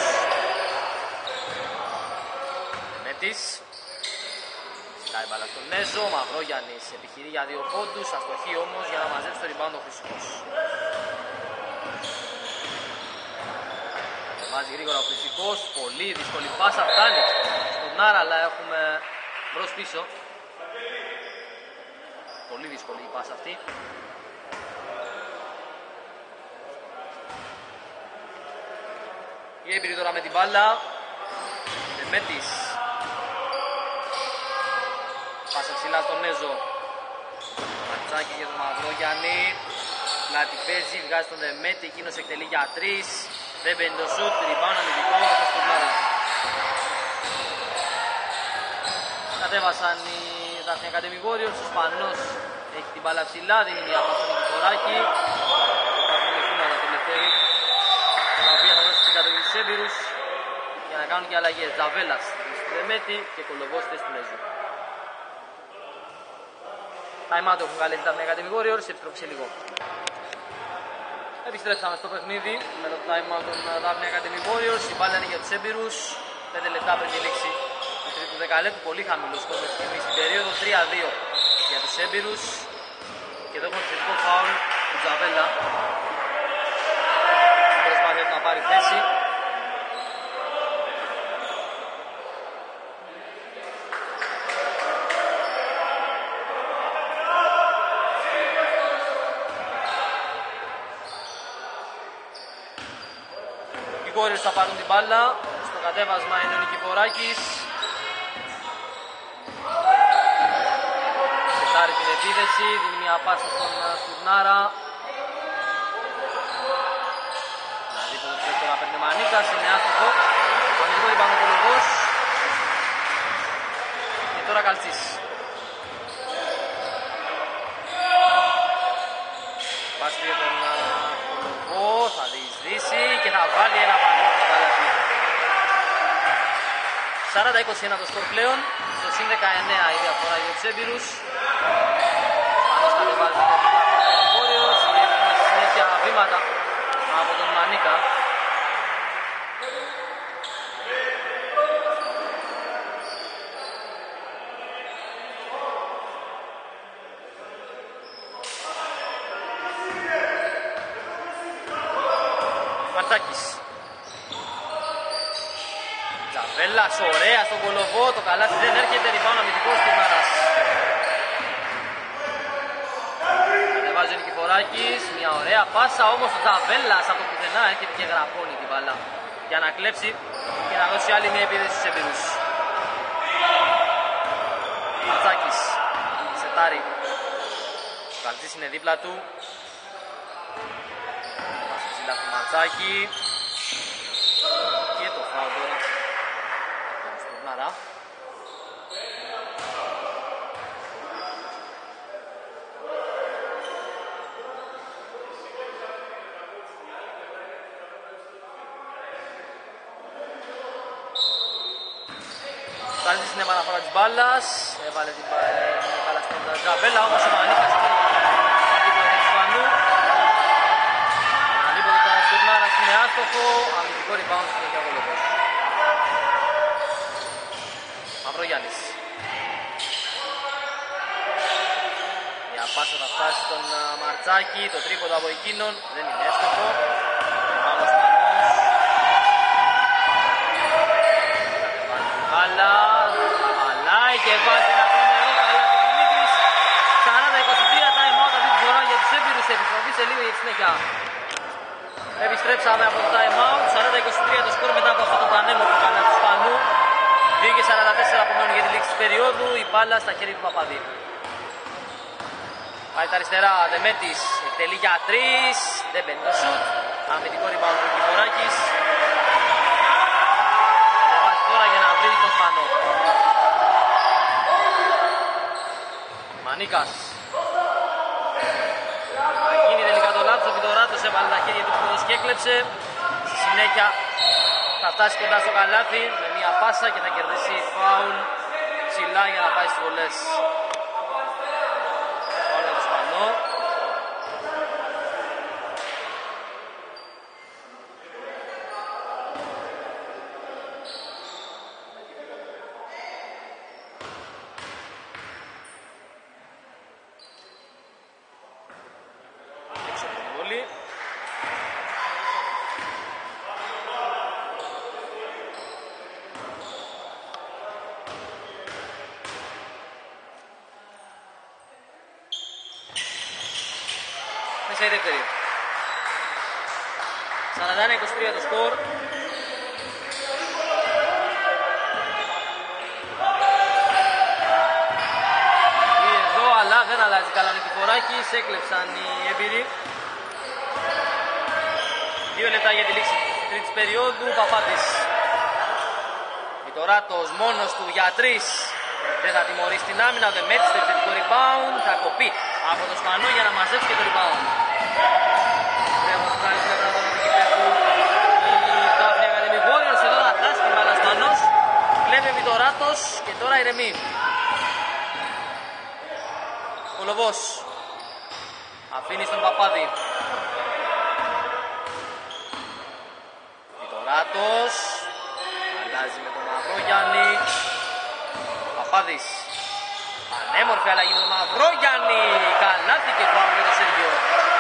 Με της. Πάει μπάλα στον Νέζο, ο Μαυρόγιαννης επιχειρεί για 2 πόντους, αστοχή όμως για να μαζέψει το rebound ο Χρυσικός. Βάζει γρήγορα ο Χρυσικός, πολύ δύσκολη πάσα, φτάνει στον Νάρα, αλλά έχουμε μπρος πίσω. Πολύ δύσκολη η πάσα αυτή. Η έμπειρη τώρα με την μπάλα, Δεμέτης. Πάσα ψηλά στον Νέζο. Ματσάκι για τον Μαυρόγιαννη. Πλάτη παίζει, βγάζει τον Δεμέτη, εκείνος εκτελεί για 3. Δεν μπαίνει το σουτ, rebound αμυντικό από τον Στουρνάρα. Κατέβασαν οι Daphne Academy Warriors, ο Σπανός έχει την μπάλα ψηλά, δίνει μια πάσα στον Νικηφοράκη. Υπάρχουν βήματα τελευταίοι, τα οποία θα δώσει την κατοχή στους έμπειρους για να κάνουν και αλλαγές. Ζαβέλας στον Δεμέτη και Κολοβόστες του Νέζου. Time out έχουν καλέσει τα Daphne Academy Warriors, επιστροφή σε λίγο. Επιστρέψαμε στο παιχνίδι με το time out των Daphne Academy Warriors. Η μπάλα είναι για τους έμπειρους. 5 λεπτά πριν τη λήξη του τρίτου δεκαλέπτου. Πολύ χαμηλό σκορ με στην περίοδο. 3-2 για τους έμπειρους. Και εδώ έχουμε θετικό φάουλ του Τζαβέλα. Στην προσπάθεια του να πάρει θέση. Warriors θα πάρουν την μπάλα. Στο κατέβασμα είναι ο Νικηφοράκης. Σετάρει την επίδεση, δίνει μια πάσα στον Στουρνάρα. Δηλαδή το τρέχει τώρα παίρνει Μανίκας, είναι άστοχο. Αμυντικό είπαμε ο Κολοβός. Και τώρα Καλτσής. Πάση για τον Κολοβό, θα διεισδύσει και θα βάλει ένα πανί στο καλάθι. 40-21 το σκορ πλέον, στο συν 19 η διαφορά για τους έμπειρους. Πανός κατεβάζει το Warriors και έχουμε συνέχεια βήματα από τον Μανίκα. Μαρτσάκης. Τζαβέλας, ωραία στον Κολοβό, το καλάθι δεν έρχεται, rebound αμυντικός Στουρνάρας. Κατεβάζει ο Νικηφοράκης, μια ωραία πάσα, όμως ο Τζαβέλας από το πουθενά έρχεται και γραπώνει την μπάλα για να κλέψει και να δώσει άλλη μια επίδεση στους έμπειρους. Μαρτσάκης, σετάρει, ο Καλτσής είναι δίπλα του. Πάσα ψηλά του Μαρτσάκη και το φάουλ τώρα. Στουρνάρα. Καλή στην επαναφορά της μπάλας, έβαλε την μπάλα στον Τζαβέλα, όμως ο Μανίκας αντίποδο του Σπανού. Αντίποδο του Στουρνάρας είναι άστοχο, αμυντικό rebound στην Κολοβό. Μαυρογιάννης. Μια πάσα θα φτάσει στον Μαρτσάκη, το τρίποντο από εκείνον, δεν είναι εύστοχο. Πάνω Σπανός. Κατεβάζει την μπάλα, βαλάει και βάζει ένα τρομερό καλάθι του Δημήτρης. 40-23 time out αυτή τη φορά για τους έμπειρους, επιστροφή σε λίγο για τη συνέχεια. Επιστρέψαμε από το time out, 40-23 το σκορ μετά από αυτό το πανέμορφο καλάθι του Σπανού. 2:44 που μένουν για τη λήξη της περίοδου, η μπάλα στα χέρια του Παπαδί. Πάει τα αριστερά, Δεμέτης, εκτελεί για 3, δεν μπαίνει το σουτ. Αμυντικό rebound του Νικηφοράκης. Κατεβάζει τώρα για να βρει τον Σπανό. Μανίκας. Θα γίνει τελικά το λάθος, ο Βιτοράτος έβαλε τα χέρια του πρώτος και έκλεψε. Στη συνέχεια θα φτάσει κοντά στο καλάθι με μια πάσα και θα κερδίσει φάουλ ψηλά για να πάει στις βολές. Φάουλ για το Σπανό. Έξω από την βολή. Μέσα η δεύτερη. 41-23 το σκορ. Εδώ αλλά δεν αλλάζει καλά ο Νικηφοράκης, έκλεψαν οι έμπειροι. 2 λεπτά για τη λήξη της τρίτης περίοδου. Παπάτης. Βιτοράτος μόνος του για 3. Δεν θα τιμωρήσει την άμυνα, δεν μέτρησε το επιθετικό rebound, θα κοπεί από το Σπανό για να μαζέψει και το rebound. Τρέχουν στην άλλη πλευρά των αντικειπέδου η Daphne Academy Warriors, εδώ θα φτάσει την μπάλα Σπανός, κλέβει ο Βιτοράτος και τώρα ηρεμεί. Κολοβός αφήνει στον Παπάδη. Βιτοράτος αλλάζει με τον Μαυρόγιαννη. Παπάδης. Πανέμορφη αλλαγή με τον Μαυρόγιαννη. Καλάθι και φάουλ για τον Σέργιο.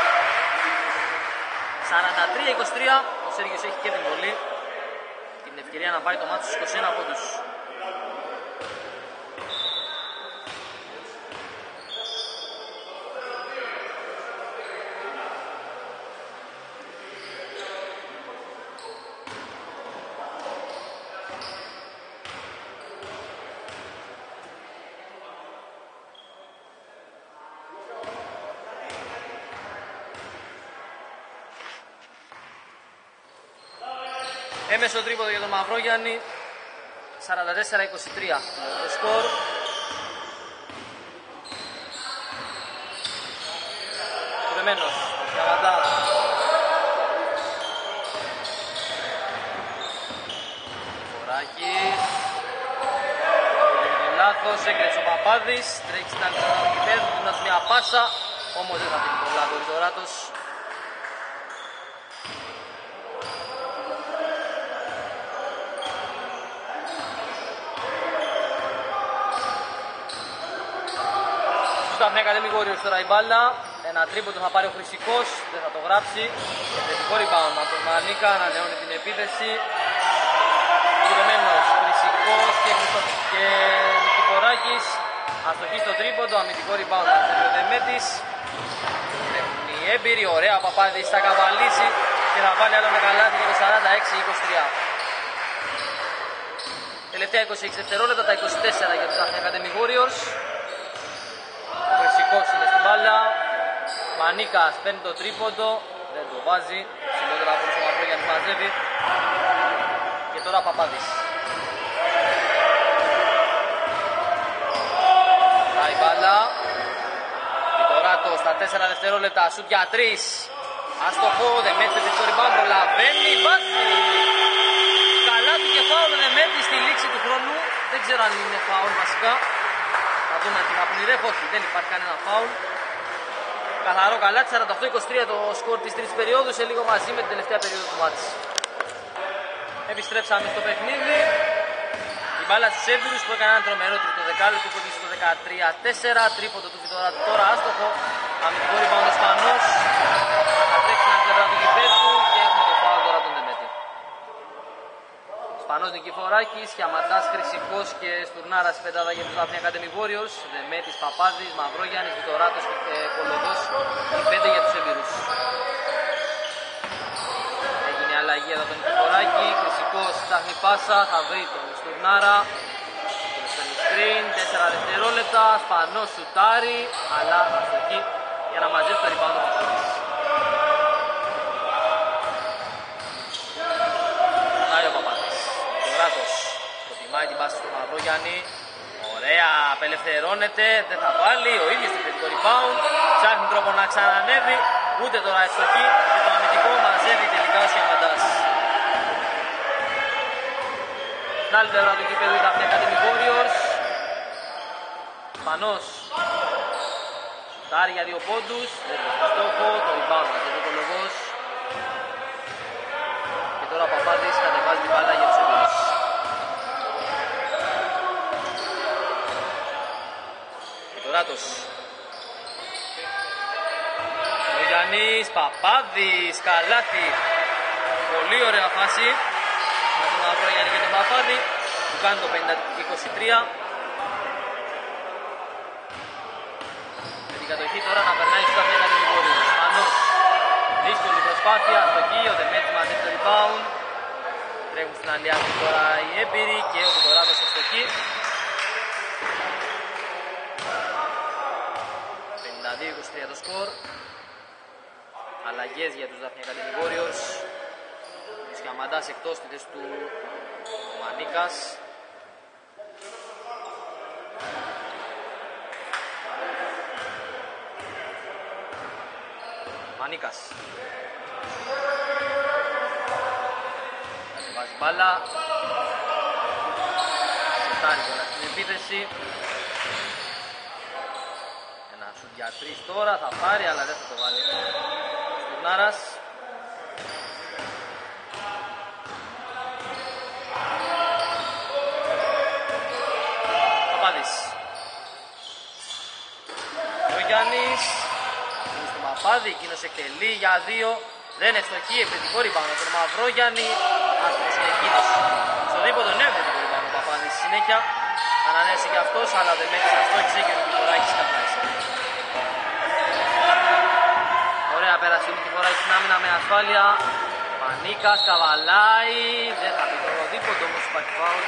43-23. Ο Σέργιος έχει και την βολή. Και την ευκαιρία να πάρει το μάτι στους 21 πόντους. Έμεσο τρίποντο για τον Μαυρόγιαννη. 44-23 το σκορ. Κουρεμένος, Γιαγαντά. Φοράκης. Λάθος, έκλεψε ο Παπάδης. Τρέχει στην άλλη πλευρά του γηπέδου, δίνοντας μια πάσα. Όμως δεν θα φύγει πολλά το Ρητοράτος. Σταθμία Academy Warriors τώρα η μπάλα. Ένα τρίποντο θα πάρει ο Χρυσικός, δεν θα το γράψει. Θετικό rebound από τον Μανίκα, ανανεώνει την επίθεση. Κουρεμένος, Χρυσικός και Νικηφοράκης. Αστοχή στο τρίποντο, αμυντικό rebound από τον Δεμέτης. Έχουν οι έμπειροι, ωραία, ο Παπάδης θα καβαλήσει και θα βάλει άλλο ένα καλάθι για το 46-23. Τελευταία 26 δευτερόλεπτα, τα 24 για τους Daphne Academy Warriors. Ο Χρυσικός είναι στην μπάλα. Μανίκας παίρνει το τρίποντο, δεν το βάζει. Ψηλότερα από το Μαυρόγιαννης μαζεύει. Και τώρα Παπάδης. Πάει μπάλα. Βιτοράτο στα 4 δευτερόλεπτα. Σουτ για 3. Άστοχο, Δεμέτης το rebound, προλαβαίνει, βάζει. Καλά του και φάουλ ο Δεμέτης στη λήξη του χρόνου. Δεν ξέρω αν είναι φάουλ βασικά. Θα δούμε τι θα πνιρεύει. Όχι, δεν υπάρχει κανένα φάουλ. Καθαρό καλά, 48-23 το σκορ της τρίτης περίοδου, σε λίγο μαζί με την τελευταία περίοδο του μάτς. Επιστρέψαμε στο παιχνίδι. Η μπάλα στους έμπειρους που έκανε ένα τρομερό τρίτο δεκάλεπτο, που πήγε στο 13-4. Τρίποντο του Βιτοράτου τώρα άστοχο. Αμυντικό rebound ο Σπανός. Θα τρέξει στην άλλη πλευρά του γηπέδου και έχουμε το φάουλ τώρα τον Δεμέτη. Σπανός, Νικηφοράκης, Χιαμαντάς, Χρυσικός και Στουρνάρας η πεντάδα για τους Daphne Academy Warriors. Δεμέτης, Παπάδης, Μαυρόγιαννης, Βιτοράτος και Κολοδός. Οι 5 για τους έμπειρους. Έγινε η αλλαγή εδώ τον Νικηφοράκη. Χρυσικός ψάχνει πάσα, θα βρει τον Στουρνάρα. Παίρνει screen, 4 δευτερόλεπτα. Σπανός σουτάρει, αλλά αστοχή για να μαζέψει το rebound του Χρυσικού. Προτιμάει την πάση του Μαυρόγιαννη. Ωραία, απελευθερώνεται, δεν θα βάλει. Ο ίδιος το θετικό rebound. Ψάχνει τρόπο να ξανανεύει. Ούτε τώρα ευστοχή. Και το αμυντικό μαζεύει τελικά ο Σιαμαντάς. Στην άλλη πλευρά του γηπέδου η Daphne Academy Warriors. Σπανός. Σουτάρει για 2 πόντους. Δεν έχει στόχο. Το rebound μαζεύει ο Κολοβός. Και τώρα ο Παπάδης κατεβάζει την μπάλα για τους εμπειρούς. Ράτος. Ο Γιάννης, Παπάδης, καλάθι. Πολύ ωραία φάση. Με τον Μαυρόγιαννη και τον Παπάδη που κάνει το 50-23. Με την κατοχή τώρα να περνάει στο Daphne Academy Warriors. Σπανός. Δύσκολη προσπάθεια, στο κύριο, δεν μέτρη μαζεύει το rebound. Τρέχουν στην αλιά του τώρα οι έμπειροι και ο Βιτοράτος ευστοχή. 52-23 το σκορ. Αλλαγές για τους Daphne Academy Warriors. Ο Σκιαμαντάς εκτός στη θέση του Μανίκας. Μανίκας. Βάζει μπάλα. Σετάρει τώρα στην επίθεση. Για 3 τώρα θα πάρει, αλλά δεν θα το βάλει. Στουρνάρας. Παπάδης. Ο Γιάννης. Είναι στο Παπάδη, εκείνος εκτελεί για 2. Δεν ευστοχεί, επιθετικό rebound από τον Μαυρόγιαννη. Άστοχος είναι εκείνος. Στο δίποτο ναι, επιθετικό rebound ο Παπάδης στη συνέχεια. Ανανέσει και αυτός, αλλά δεν μέχρι αστόχησε και ο Νικηφοράκης καθάρισε. Πέρασε ο Νικηφοράκης στην άμυνα με ασφάλεια. Μανίκας, καβαλάει. Δεν θα πει το δίποτο όμως υπάρχει φάουλ.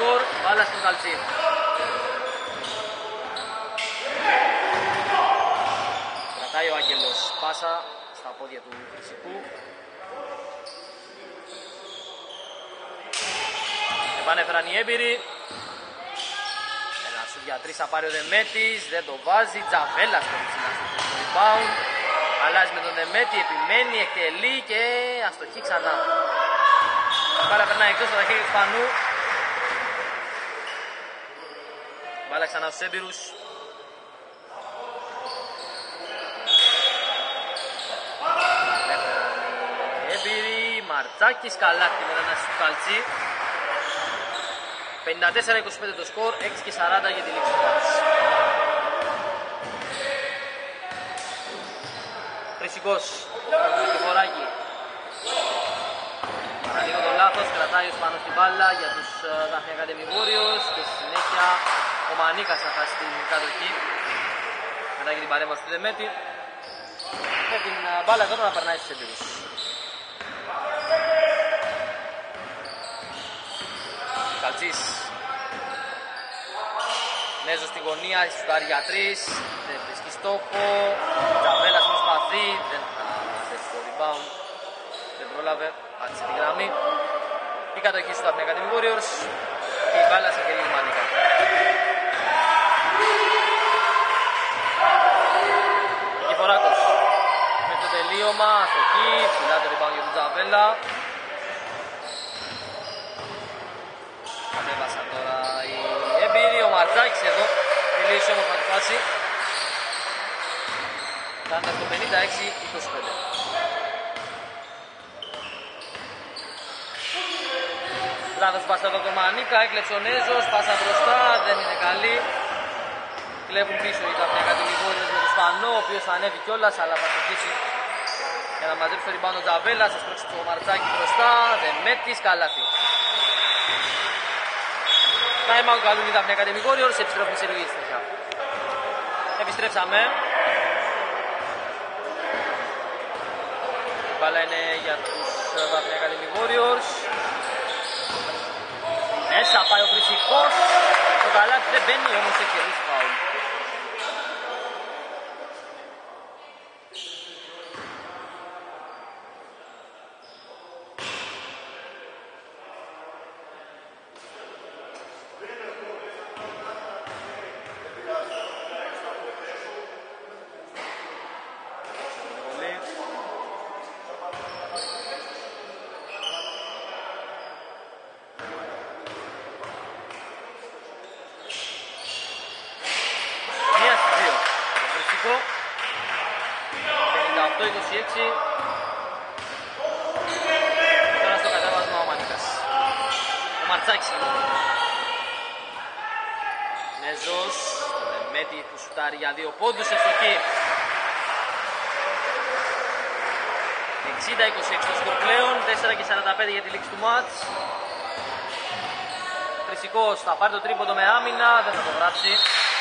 σκορ, μπάλα στον Καλτσί. Κρατάει ο Άγγελος, πάσα στα πόδια του Φυσικού. Επανέφεραν οι έμπειροι. Ένα σουτ για 3 θα πάρει ο Δεμέτης, δεν το βάζει. Τζαβέλας στο rebound. Αλλάζει με τον Δεμέτη, επιμένει, εκτελεί και αστοχή ξανά. Μπάλα περνάει εκτός από τα χέρια του Σπανού. Μπάλα ξανά στους έμπειρους. Έμπειροι, Μαρτζάκης, καλάθι με ένα στο Καλτσί. 54-25 το σκορ, 6 και 40 για τη λήξη του μάτς. Χρυσικός, το φοράκι. Παραλίγο το λάθος, κρατάει ο Σπάνος την μπάλα για τους Daphne Academy Warriors και στη συνέχεια ο Μανίκας θα χάσει την κατοχή μετά και την παρέμβαση του Δεμέτη. Με την μπάλα εδώ να περνάει στους έμπειρους. Καλτσής. Νέζος στην γωνία, σουτάρει για 3, δεν βρίσκει στόχο. Τζαβέλας προσπαθεί, δεν θα θέσει το rebound, δεν πρόλαβε, πάτησε τη γραμμή. Η κατοχή του Daphne Academy Warriors και η μπάλα σε χέρι του Μανίκα. Νικηφοράκος με το τελείωμα, αστοχή, ψηλά το rebound για τον Τζαβέλα. Κατέβασαν τώρα οι έμπειροι, ο Μαρτζάκης εδώ τελείωσε όμορφα τη φάση. Φτάνοντας το 56-25. Λάθος πάσα από τον Μανίκα, έκλεψε ο Νέζος, πάσα μπροστά, δεν είναι καλή. Κλέβουν πίσω οι Daphne Academy Warriors με τον Σπανό, ο οποίος θα ανέβει κιόλας, αλλά θα στοχίσει για να μαζέψει το rebound ο Τζαβέλας, θα σπρώξει το Μαρτζάκη μπροστά, Δεμέτης, καλάθι. Time out καλούν οι Daphne Academy Warriors, επιστρέφουμε σε λίγη συνέχεια. Επιστρέψαμε. Η μπάλα είναι για τους Daphne Academy Warriors. Μέσα πάει ο Χρυσικός, το καλάθι δεν μπαίνει όμως έχει κερδίσει φάουλ. Τώρα στο κατέβασμα ο Μανίκας. Ο Μαρτσάκης. Νέζος, το Δεμέτη που σουτάρει για 2 πόντους, ευστοχή. 60-26 το σκορ πλέον, 4 και 45 για τη λήξη του μάτς. Χρυσικός θα πάρει το τρίποντο με άμυνα, δεν θα το γράψει.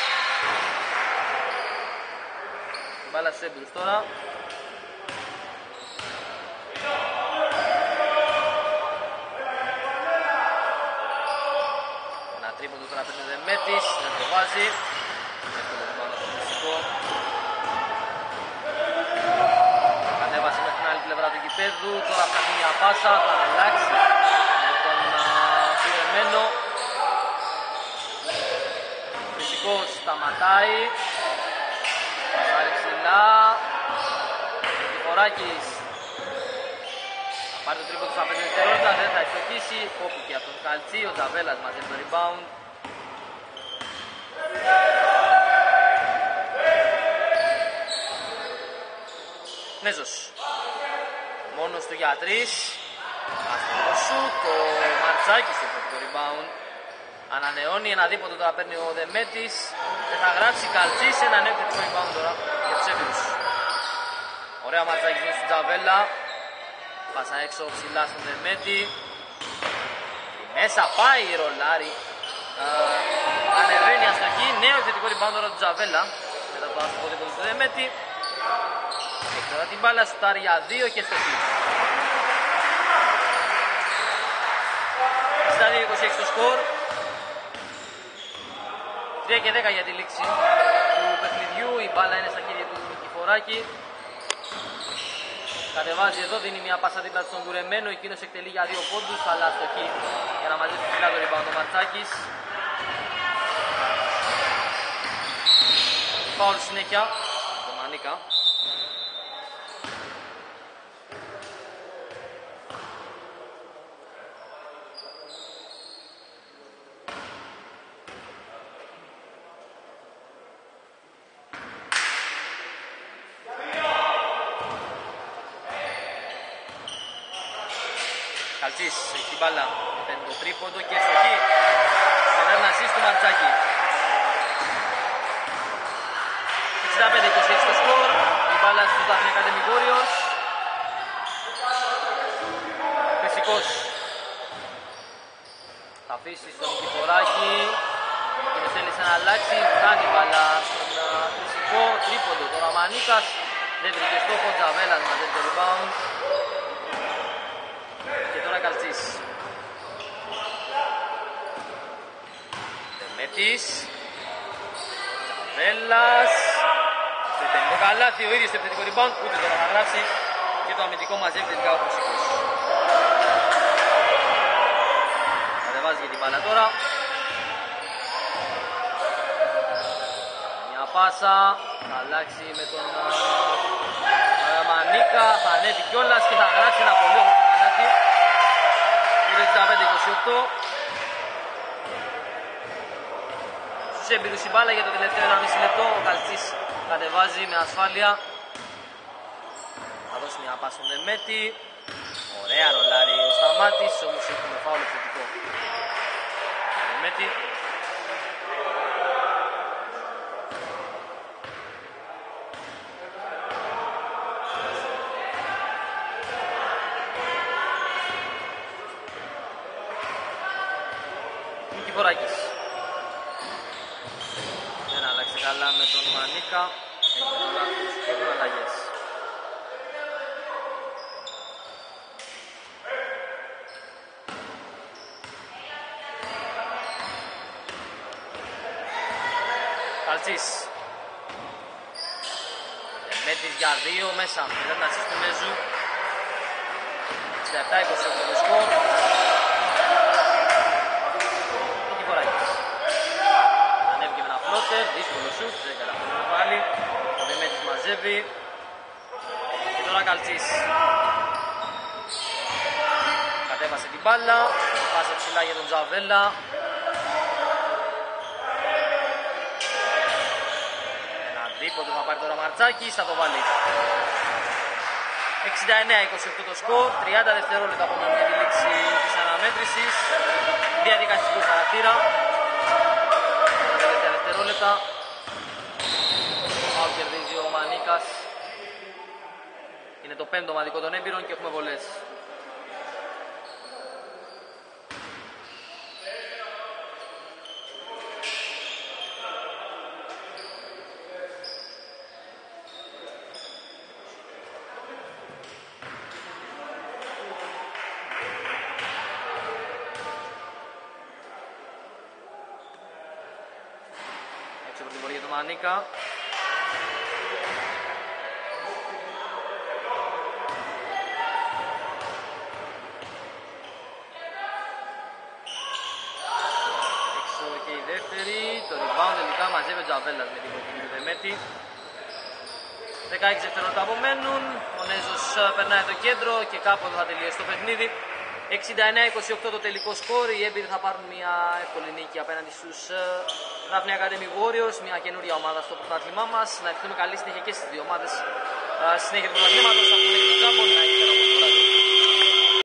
Μπάλα στους έμπειρους τώρα. Ένα τρίποντο τώρα παίρνει ο Δεμέτης, δεν το βάζει. Εύκολο το πάνω στο Χρυσικό. Κατέβασε μέχρι την άλλη πλευρά του γηπέδου, τώρα φτιάχνει μια πάσα, θα αλλάξει με τον πυρεμένο. Ο Χρυσικός σταματάει. Πάρει ψηλά. Νικηφοράκης θα πάρει το τρίποντο στα 5 δευτερόλεπτα, δεν θα ευστοχίσει. Κόπηκε από τον Καλτσί, ο Τζαβέλας μαζεύει το rebound. Νέζος μόνος του για 3. Αστικό σουτ, ο Μαρτσάκης έχει το rebound. Ανανεώνει ένα δίποτο, τώρα παίρνει ο Δεμέτης και θα γράψει Καλτσής, ένα νέο θετικό rebound τώρα για τους έμπειρους. Ωραία Μαρτσάκης στον Τζαβέλα, πάσα έξω ψηλά στον Δεμέτη. Μέσα πάει η ρολάρι, ανεβαίνει αστοχή, νέο θετικό rebound τώρα του Τζαβέλα μετά το άστοχο δίποτο του Δεμέτη. Έχει τώρα την μπάλα, σουτάρει για 2 και στοχή. 62-26 το σκορ. 3 και 10 για τη λήξη του παιχνιδιού. Η μπάλα είναι στα χέρια του Νικηφοράκη. Κατεβάζει εδώ, δίνει μια πάσα δίπλα στον Κουρεμένο. Εκείνος εκτελεί για 2 πόντους, αλλά αστοχή για να μαζέψει ψηλά το rebound ο Μαρτσάκης. Φάουλ συνέχεια το Μανίκα. Καλτσής έχει την μπάλα, παίρνει το τρίποντο και στοχή. Μετά ένα assist του Μαρτσάκη. 65-26 το σκορ. Η μπάλα στους Daphne Academy Warriors. Φυσικός θα αφήσει στον Νικηφοράκη. Και θέλησε να αλλάξει. Φτάνει η μπάλα στον φυσικό. Τρίποντο τώρα Μανίκας. Δεν βρήκε στόχο. Τζαβέλας μαζεύει το rebound. Και τώρα Καλτσής. Δεμέτης. Τζαβέλας. Στέλνει το καλάθι, ο ίδιος στο επιθετικό rebound. Ούτε τώρα θα γράψει. Και το αμυντικό μαζεύει τελικά ο Φυσικός. Κατεβάζει για την μπάλα τώρα. Μια πάσα. Θα αλλάξει με τον Μανίκα. Θα ανέβει κιόλας και θα γράψει ένα πολύ όμορφο καλάθι. Είναι 65-28. Στους έμπειρους η μπάλα για το τελευταίο 1,5 λεπτό. Ο Καλτσής κατεβάζει με ασφάλεια. Θα δώσει μια πάσα στον Δεμέτη. Ωραία ρολάρι ο Σταμάτης, όμως έχουμε φάουλ επιθετικό. Δεμέτη. Νικηφοράκης. Δεν άλλαξε καλά με τον Μανίκα. Έγινε λάθος και έχουν αλλαγές. Καλτσής. Δεμέτης για 2 μέσα. Μετά την ασίστ του Μέζου. 67-28 το σκορ. Ανέβηκε με ένα φλότερ, δύσκολο σουτ, δεν καταφέρνει πάλι. Ο Δεμέτης μαζεύει. Και τώρα Καλτσής. Κατέβασε την μπάλα, πάσε ψηλά για τον Τζαβέλα. Ένα δίποτο θα πάρει τώρα Μαρτσάκης, θα το βάλει. 69-28 το σκορ, 30 δευτερόλεπτα από την λήξη της αναμέτρησης. Διαδικαστικού χαρακτήρα. Τα τελευταία δευτερόλεπτα. Πάω κερδίζει ο Μανίκας. Είναι το 5ο ομαδικό των έμπειρων και έχουμε βολές. Έτσι από την πορεία του Μανίκα. Έξω και η δεύτερη. Το rebound τελικά μαζεύει ο Τζαβέλας με την κοκκινή του Δεμέτη. 16 δευτερόλεπτα απομένουν. Ο Νέζος περνάει το κέντρο και κάποτε θα τελειώσει το παιχνίδι. 69-28 το τελικό σκορ. Οι έμπειροι θα πάρουν μια εύκολη νίκη απέναντι στους Daphne Academy Warriors, μια καινούρια ομάδα στο πρωτάθλημά μας. Να ευχηθούμε καλή συνέχεια και στις δύο ομάδες. Συνέχεια του πρωταθλήματος, θα πούμε και τον Τζάμπον, να έχετε